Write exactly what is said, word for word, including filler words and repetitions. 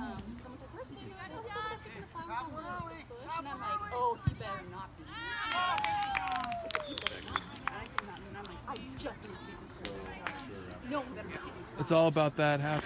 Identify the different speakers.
Speaker 1: um, someone said, where's Stevie? I know he's going to find someone on the bush. And I'm like, oh, he better not be. He better not be. And I came out and I'm like, I just need to be this. No one better not be.
Speaker 2: It's all about that half.